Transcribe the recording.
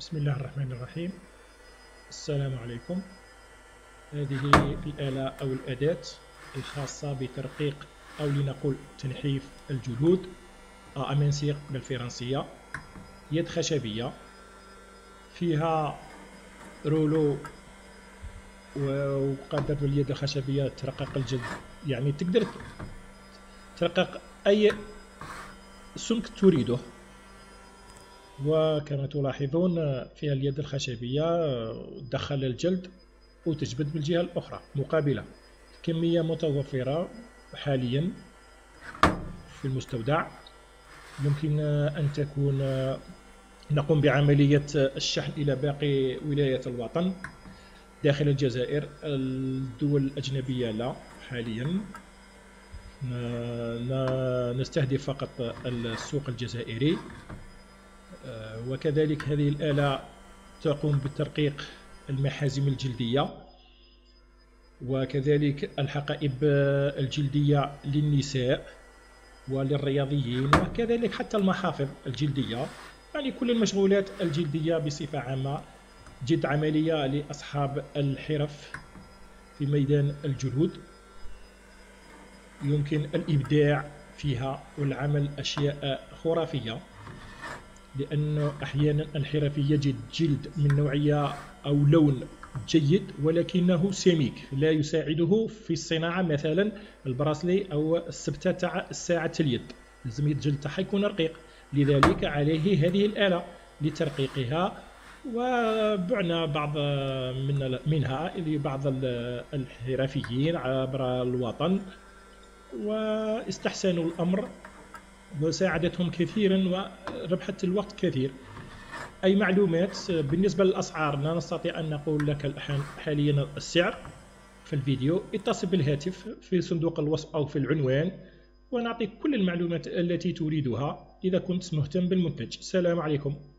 بسم الله الرحمن الرحيم. السلام عليكم. هذه الآلة أو الأداة الخاصة بترقيق أو لنقول تنحيف الجلود أمنسيق بالفرنسية. يد خشبية فيها رولو، وقادر اليد الخشبية ترقق الجلد، يعني تقدر ترقق أي سمك تريده. وكما تلاحظون فيها اليد الخشبية تدخل الجلد وتجبد بالجهة الأخرى مقابلة. كمية متوفرة حاليا في المستودع، يمكن أن تكون نقوم بعملية الشحن إلى باقي ولايات الوطن داخل الجزائر. الدول الأجنبية لا، حاليا نستهدف فقط السوق الجزائري. وكذلك هذه الآلة تقوم بترقيق المحازم الجلدية وكذلك الحقائب الجلدية للنساء وللرياضيين، وكذلك حتى المحافظ الجلدية، يعني كل المشغولات الجلدية بصفة عامة جد عملية لأصحاب الحرف في ميدان الجلود. يمكن الإبداع فيها والعمل أشياء خرافية، لأن أحيانا الحرفي يجد جلد من نوعية أو لون جيد ولكنه سميك لا يساعده في الصناعة، مثلا البراسلي أو السبتة تاع ساعة اليد، لازم الجلد تاعها يكون رقيق، لذلك عليه هذه الآلة لترقيقها. وبعنا بعض منها لبعض الحرفيين عبر الوطن واستحسنوا الأمر وساعدتهم كثيرا وربحت الوقت كثير. أي معلومات بالنسبة للأسعار لا نستطيع أن نقول لك حاليا السعر في الفيديو. اتصل بالهاتف في صندوق الوصف أو في العنوان ونعطيك كل المعلومات التي تريدها إذا كنت مهتم بالمنتج. السلام عليكم.